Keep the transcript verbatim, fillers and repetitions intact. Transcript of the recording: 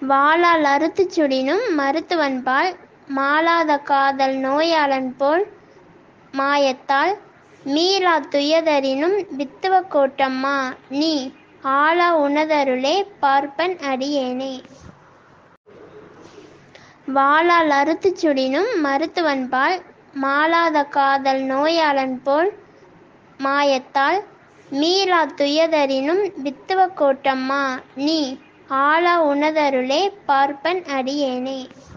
வாளால் அறுத்துச் சுடினும் மருத்துவன்பால் மாளாத காதல் நோயாளன்போல் மாயத்தால் மீளாத் துயதறினும் வித்துவக் கோட்டம்மா நீ ஆளா உனதருளே பார்ப்பன் அடியேனே. வாளால் அறுத்துச் சுடினும் மருத்துவன்பால் மாளாத காதல் நோயாளன்போல் மாயத்தால் மீளாத் துயதறினும் வித்துவக் கோட்டம்மா நீ ஆளா உனதருளே பார்ப்பன் அடியேனே.